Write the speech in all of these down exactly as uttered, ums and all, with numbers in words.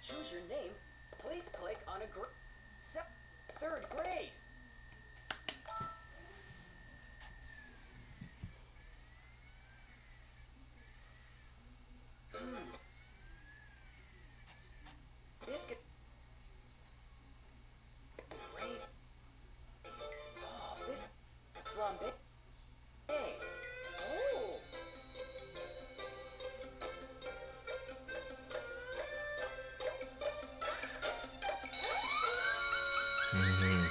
choose your name, please click on a grade. Third grade. Hmm. Biscuit. Grade. Oh, biscuit flambe. Oh. Mhm.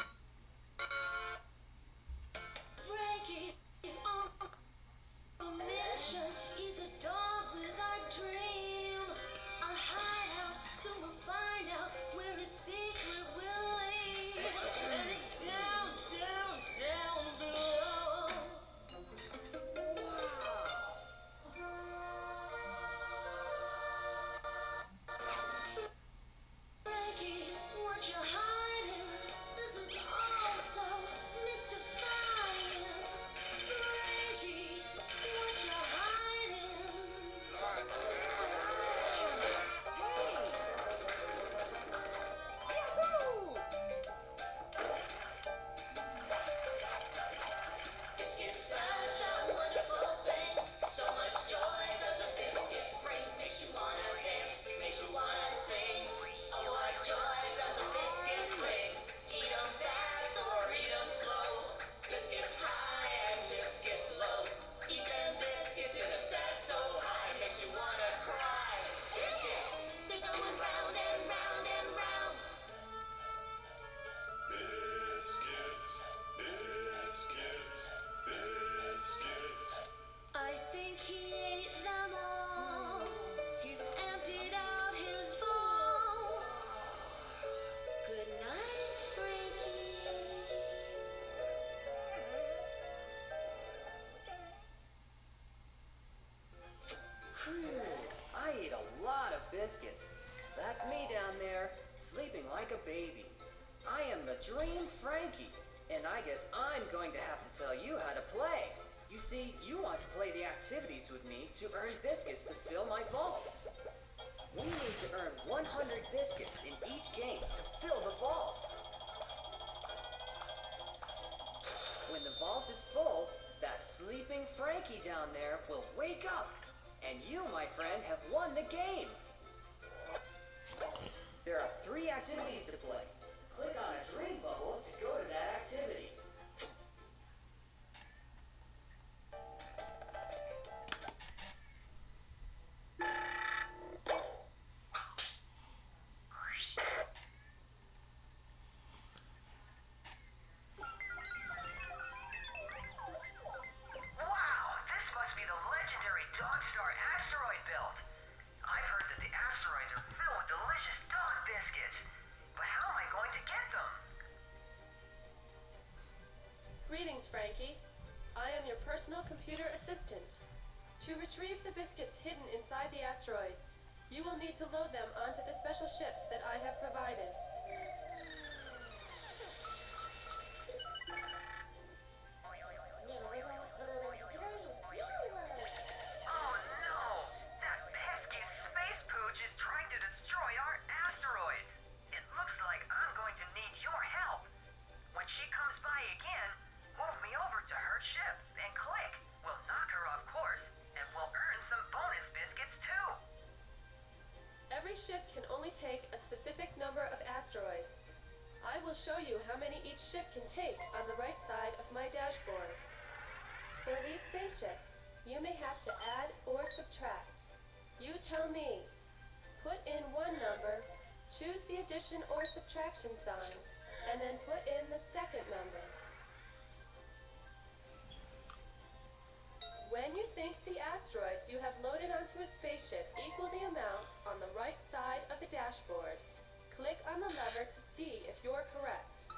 Frankie is on a mission. He's a dog with a dream. A hideout, so we'll find out where his secret will lead. And it's down, down, down below. Frankie, what you hiding? This is all so mystifying. Frankie, what you hiding? Biscuit's such a wonderful thing. So much joy does a biscuit bring. Makes you wanna dance, makes you wanna sing. Oh, what joy does a biscuit bring? Eat 'em fast or eat 'em slow. Biscuits high and biscuits low. Eat them biscuits in a stack so high. Makes you wanna cry. Biscuits, they're going round and round and round. Biscuits, biscuits, biscuits. I think he ate them all. He's emptied out his vault. Good night, Frankie. Phew, I eat a lot of biscuits. That's me down there, sleeping like a baby. I am the Dream Frankie, and I guess I'm going to have to tell you how to play. You see, you want to play the activities with me to earn biscuits to fill my vault. We need to earn one hundred biscuits in each game to fill the vault. When the vault is full, that sleeping Frankie down there will wake up. And you, my friend, have won the game. There are three activities to play. Click on a dream bubble to go to that activity. Wow, this must be the legendary Dogstar asteroid belt. I've heard that the asteroids are filled with delicious dog biscuits. But how am I going to get them? Greetings, Frankie. I am your personal computer assistant. To retrieve the biscuits hidden inside the asteroids, you will need to load them onto the special ships that I have provided. Oh no! That pesky space pooch is trying to destroy our asteroids. It looks like I'm going to need your help. When she comes by again, move me over to her ship and click. We'll knock her off course and we'll earn some bonus biscuits too. Every ship can only take a specific number of asteroids. I will show you how many each ship can take on the right side of my dashboard. For these spaceships, you may have to add or subtract. You tell me. Put in one number, choose the addition or subtraction sign, and then put in the second number. When you think the asteroids you have loaded onto a spaceship equal the amount on the right side of the dashboard, click on the lever to see if you're correct.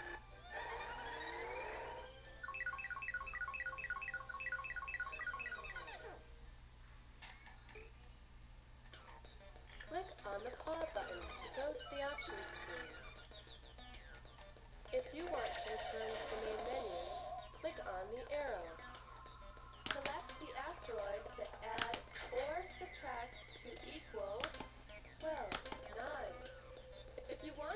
Click on the paw button to go to the options screen. If you want to return to the main menu, click on the arrow. Select the asteroids that add or subtract to equal twelve, nine,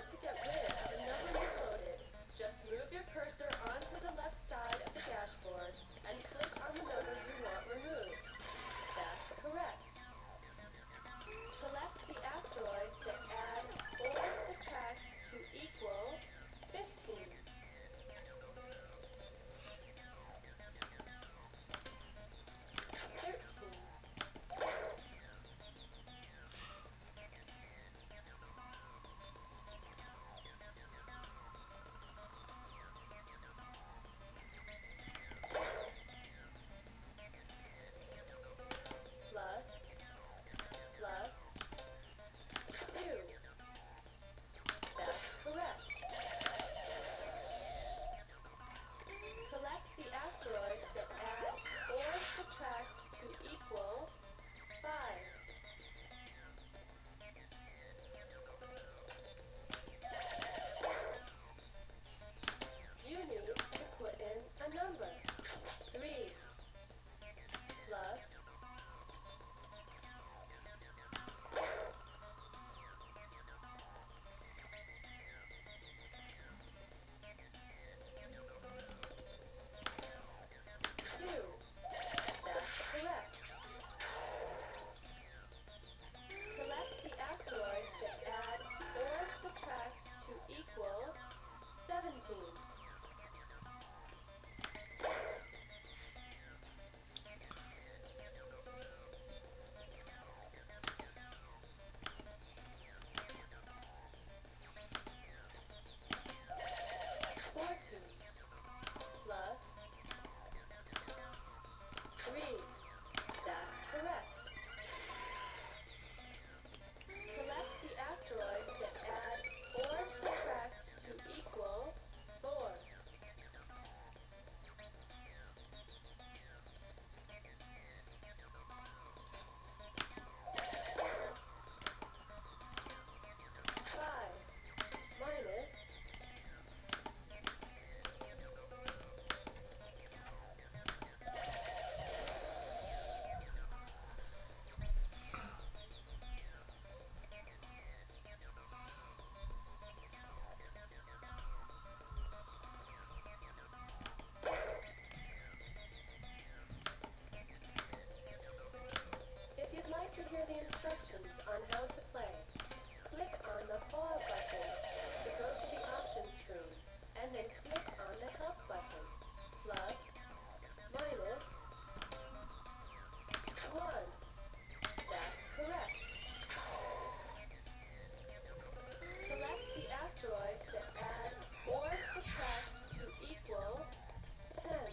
want to get rid of a number you loaded, just move your cursor onto the left side of the dashboard and click on the number you want removed. That's correct. Select the asteroids that add or subtract to equal fifteen. thirteen. Plus, plus, two. That's correct. Collect the asteroids that add or subtract to equal five. You need to put in a number. Three plus two. That's correct. Collect the asteroids that add or subtract to equal seventeen. fourteen plus three. That's correct. Collect the asteroids that add or subtract to equal four. Five minus If you'd like to hear the instructions on how to play, click on the Pause button to go to the options screen, and then click on the Help button. Plus, minus, one. That's correct. Select the asteroids that add or subtract to equal ten.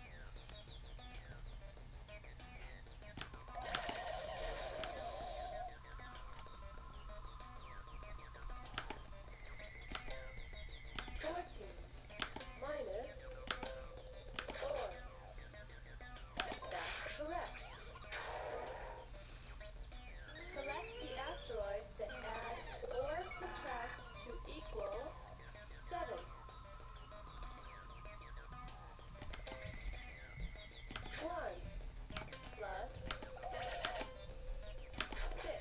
fourteen minus four. That's correct. Collect the asteroids that add or subtract to equal seven. one plus six.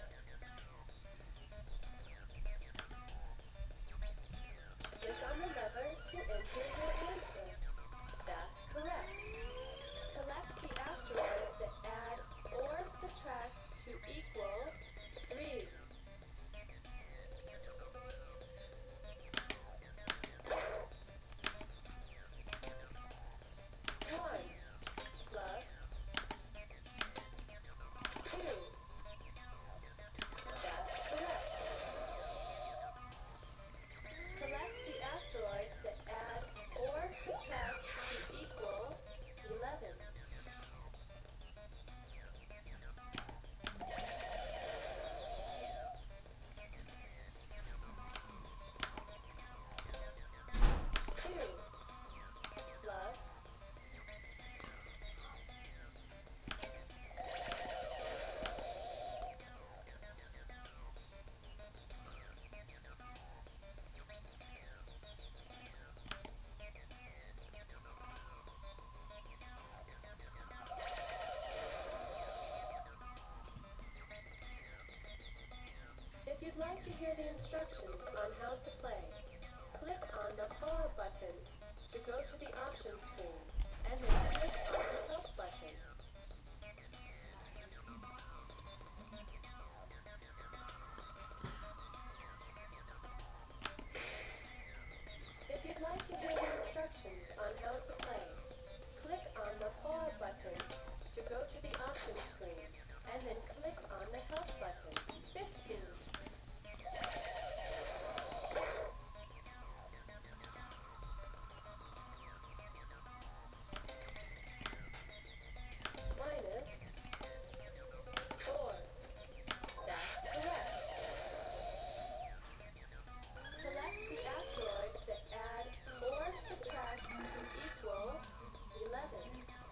Click on the lever to enter your answer. That's correct. Collect the asteroids that add or subtract to equal three. One plus two. That's correct. Collect the asteroids that add or subtract to equal eleven. Two plus If you'd like to hear the instructions on how to play, button to go to the options screen, and then click on the help button. If you'd like to hear the instructions on how to play, click on the More button to go to the options screen, and then click on the help button. fifteen. Minus four. That's correct. Select the asteroids that add or subtract to equal eleven.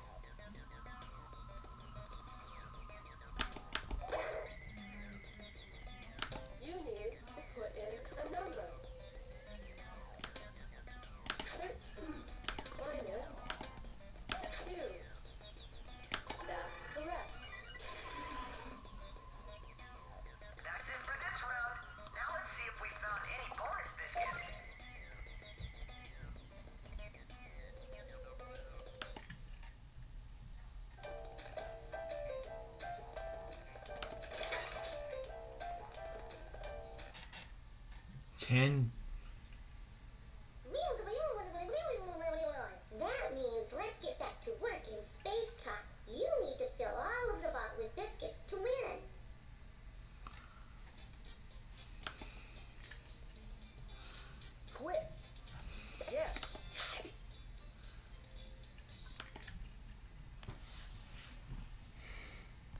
You need to put in a number. thirteen minus two. That's correct. That's it for this round. Now let's see if we found any bonus biscuits. Ten